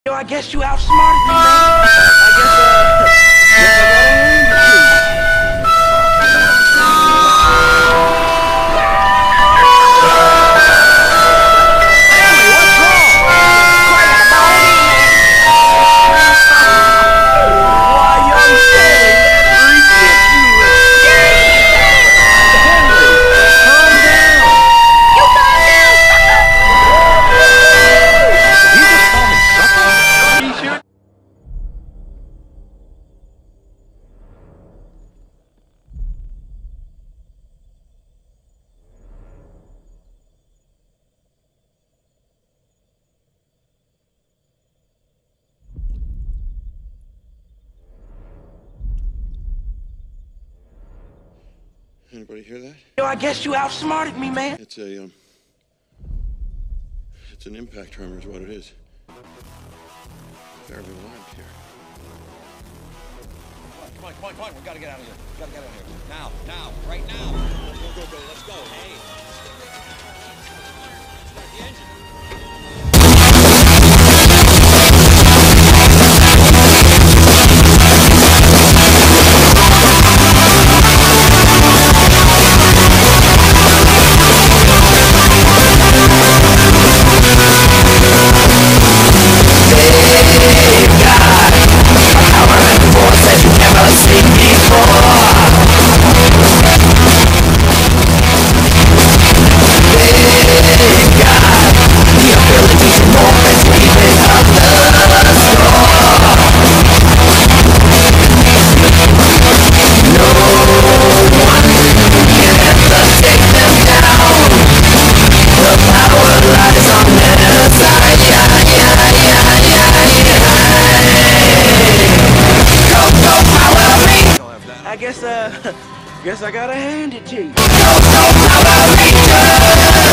Yo, I guess you outsmarted me, man. I guess I Anybody hear that? Yo, I guess you outsmarted me, man. It's an impact tremor is what it is. Fairly alarmed here. Come on. We gotta get out of here. Now. Right now. Go. Let's go. Hey. Start the engine. I guess I gotta hand it to you.